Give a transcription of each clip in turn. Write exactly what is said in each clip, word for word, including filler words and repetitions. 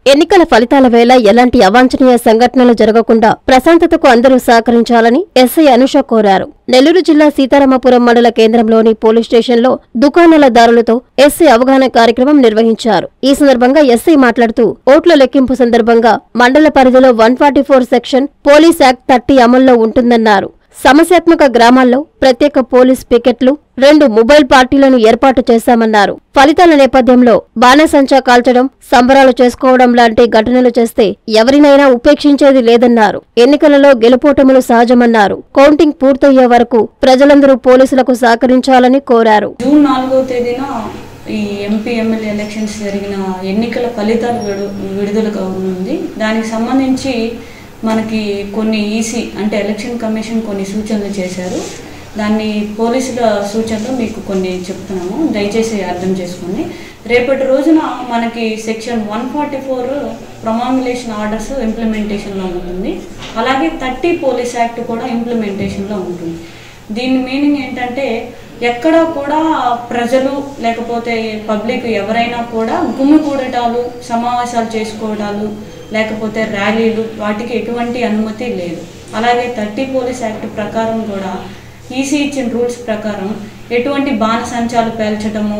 ఎన్నికల ఫలితాల వేళ ఎలాంటి అవాంఛనీయ సంఘటనలు జరగకుండా ప్రశాంతతకు అందరూ సహకరించాలని ఎస్ఐ అనుష కోరారు. నెల్లూరు జిల్లా సీతారామపురం మండల కేంద్రంలోని పోలీస్ స్టేషన్లో దుకాణాలదారులతో ఎస్ఐ అవగాహన కార్యక్రమం నిర్వహించారు. ఈ సందర్భంగా ఎస్ఐ మాట్లాడుతూ ఓట్ల లెక్కింపు సందర్భంగా మండల పరిధిలో one forty four section police act thirty అమల్లో ఉంటుందన్నారు. సమస్యాత్మక గ్రామాల్లో ప్రత్యేక పోలీస్ పికెట్లు, రెండు మొబైల్ పార్టీలను ఏర్పాటు చేశామన్నారు. ఫలితాల నేపథ్యంలో బాణసంచా కాల్చడం, సంబరాలు చేసుకోవడం లాంటి ఘటనలు చేస్తే ఎవరినైనా ఉపేక్షించేది లేదన్నారు. ఎన్నికలలో గెలుపోటములు సహజమన్నారు. కౌంటింగ్ పూర్తయ్యే వరకు ప్రజలందరూ పోలీసులకు సహకరించాలని కోరారు. జూన్ నాలుగో తేదీన ఈ ఎంపీ ఎమ్మెల్యే ఎలక్షన్స్ జరిగిన ఎన్నికల ఫలితాలు విడుదల ఉంది. దానికి సంబంధించి మనకి కొన్ని ఈసీ అంటే ఎలక్షన్ కమిషన్ కొన్ని సూచనలు చేశారు. దాన్ని పోలీసుల సూచనలు మీకు కొన్ని చెప్తున్నాము, దయచేసి అర్థం చేసుకోండి. రేపటి రోజున మనకి section one forty four promulgation orders ఇంప్లిమెంటేషన్లో ఉంటుంది. అలాగే థర్టీ పోలీస్ యాక్ట్ కూడా ఇంప్లిమెంటేషన్లో ఉంటుంది. దీని మీనింగ్ ఏంటంటే ఎక్కడ కూడా ప్రజలు లేకపోతే పబ్లిక్ ఎవరైనా కూడా గుమిగూడటాలు, సమావేశాలు చేసుకోవడాలు, లేకపోతే ర్యాలీలు వాటికి ఎటువంటి అనుమతి లేదు. అలాగే థర్టీ పోలీస్ యాక్ట్ ప్రకారం కూడా ఈసీ ఇచ్చిన రూల్స్ ప్రకారం ఎటువంటి బాణసంచాలు పేల్చడము,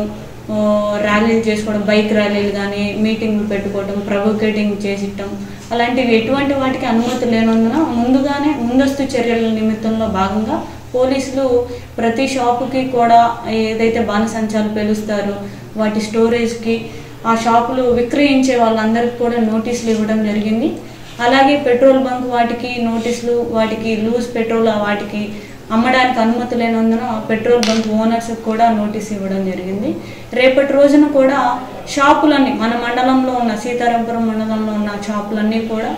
ర్యాలీలు చేసుకోవడం, బైక్ ర్యాలీలు కానీ మీటింగ్లు పెట్టుకోవడం, ప్రొవోకేటింగ్ చేసిట్టం అలాంటివి ఎటువంటి వాటికి అనుమతి లేనందున ముందుగానే ముందస్తు చర్యల నిమిత్తంలో భాగంగా పోలీసులు ప్రతి షాపుకి కూడా ఏదైతే బాణసంచాలు పేలుస్తారో వాటి స్టోరేజ్కి, ఆ షాపులు విక్రయించే వాళ్ళందరికీ కూడా నోటీసులు ఇవ్వడం జరిగింది. అలాగే పెట్రోల్ బంక్ వాటికి నోటీసులు, వాటికి లూజ్ పెట్రోల్ వాటికి అమ్మడానికి అనుమతి లేనందున పెట్రోల్ బంక్ ఓనర్స్కి కూడా నోటీస్ ఇవ్వడం జరిగింది. రేపటి రోజున కూడా షాపులన్నీ మన మండలంలో ఉన్న సీతారామపురం మండలంలో ఉన్న షాపులన్నీ కూడా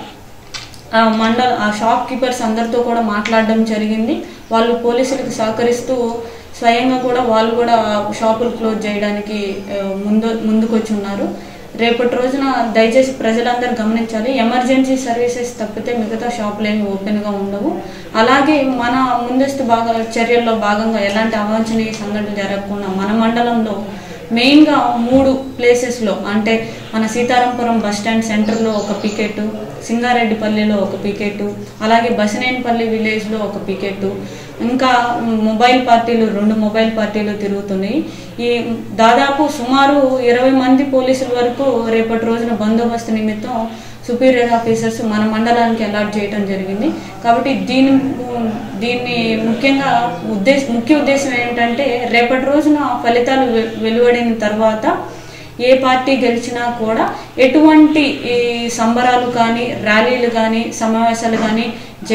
మండల ఆ షాప్ కీపర్స్ అందరితో కూడా మాట్లాడడం జరిగింది. వాళ్ళు పోలీసులకు సహకరిస్తూ స్వయంగా కూడా వాళ్ళు కూడా షాపులు క్లోజ్ చేయడానికి ముందు ముందుకొచ్చి ఉన్నారు. రేపటి రోజున దయచేసి ప్రజలందరూ గమనించాలి, ఎమర్జెన్సీ సర్వీసెస్ తప్పితే మిగతా షాపులు ఏమి ఓపెన్గా ఉండవు. అలాగే మన ముందస్తు భాగ చర్యల్లో భాగంగా ఎలాంటి అవాంఛనీయ సంఘటనలు జరగకుండా మన మండలంలో మెయిన్గా మూడు ప్లేసెస్లో అంటే మన సీతారామపురం బస్టాండ్ సెంటర్లో ఒక పికెట్, సింగారెడ్డిపల్లిలో ఒక పికెట్, అలాగే బసినేనిపల్లి విలేజ్లో ఒక పికెట్, ఇంకా మొబైల్ పార్టీలు రెండు మొబైల్ పార్టీలు తిరుగుతున్నాయి. ఈ దాదాపు సుమారు ఇరవై మంది పోలీసుల వరకు రేపటి రోజున బందోబస్తు నిమిత్తం సుపీరియర్ ఆఫీసర్స్ మన మండలానికి అలాట్ చేయడం జరిగింది. కాబట్టి దీని దీన్ని ముఖ్యంగా ఉద్దేశ ముఖ్య ఉద్దేశం ఏంటంటే రేపటి రోజున ఫలితాలు వెలువడిన తర్వాత ఏ పార్టీ గెలిచినా కూడా ఎటువంటి సంబరాలు కానీ, ర్యాలీలు కానీ, సమావేశాలు కానీ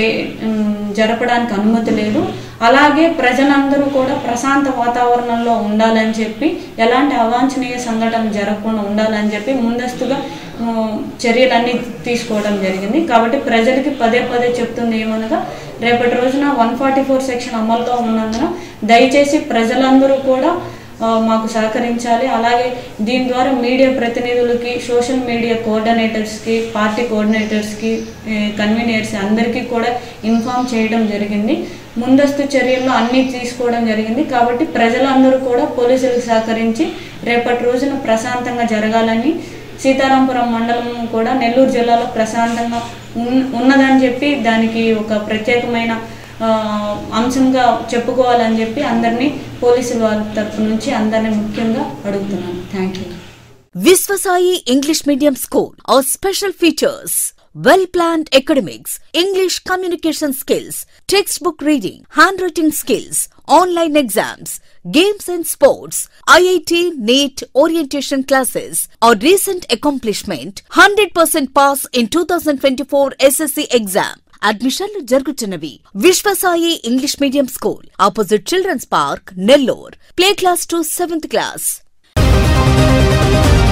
జరపడానికి అనుమతి లేదు. అలాగే ప్రజలందరూ కూడా ప్రశాంత వాతావరణంలో ఉండాలని చెప్పి, ఎలాంటి అవాంఛనీయ సంఘటన జరగకుండా ఉండాలని చెప్పి ముందస్తుగా చర్యలన్నీ తీసుకోవడం జరిగింది. కాబట్టి ప్రజలకి పదే పదే చెప్తుంది ఏమనగా రేపటి రోజున వన్ ఫార్టీ ఫోర్ సెక్షన్ అమలులో ఉన్నందున దయచేసి ప్రజలందరూ కూడా మాకు సహకరించాలి. అలాగే దీని ద్వారా మీడియా ప్రతినిధులకి, సోషల్ మీడియా కోఆర్డినేటర్స్కి, పార్టీ కోఆర్డినేటర్స్కి, కన్వీనర్స్ అందరికీ కూడా ఇన్ఫామ్ చేయడం జరిగింది. ముందస్తు చర్యల్లో అన్నీ తీసుకోవడం జరిగింది. కాబట్టి ప్రజలందరూ కూడా పోలీసులకు సహకరించి రేపటి రోజున ప్రశాంతంగా జరగాలని, సీతారామపురం మండలం కూడా నెల్లూరు జిల్లాలో ప్రశాంతంగా ఉన్నదని చెప్పి దానికి ఒక ప్రత్యేకమైన అంశంగా చెప్పుకోవాలని చెప్పి అందరినీ పోలీసుల వాళ్ళ తరపు నుంచి అందరినీ ముఖ్యంగా అడుగుతున్నాను. Thank you. Viswasai English Medium School. Our special features: well-planned academics, English communication skills, textbook reading, handwriting skills, online exams, games and sports, I I T, NEET, orientation classes. Our recent accomplishment: one hundred percent pass in two thousand twenty-four S S C exam. అడ్మిషన్లు జరుగుతున్నవి. Viswasai English medium school, opposite children's park, Nellore. Play class to seventh class.